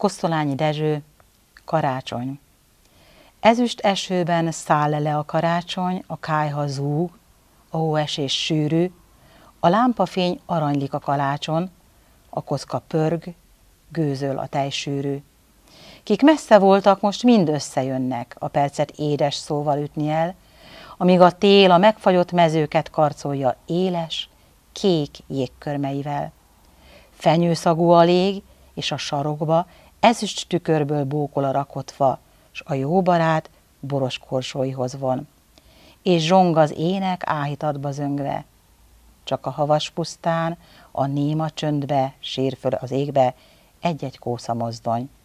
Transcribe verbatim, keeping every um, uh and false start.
Kosztolányi Dezső, karácsony. Ezüst esőben száll le a karácsony, a kályha zúg, a hóesés sűrű, a lámpafény aranylik a kalácson, a kocka pörg, gőzöl a tejsűrű. Kik messze voltak, most mind összejönnek, a percet édes szóval ütni el, amíg a tél a megfagyott mezőket karcolja éles, kék jégkörmeivel. Fenyőszagú a lég, és a sarokba ezüst tükörből bókol a rakott fa, s a jó barát boros korsóihoz von. És zsong az ének áhítatba zöngve, csak a havas pusztán, a néma csöndbe sír föl az égbe egy-egy kósza mozdony.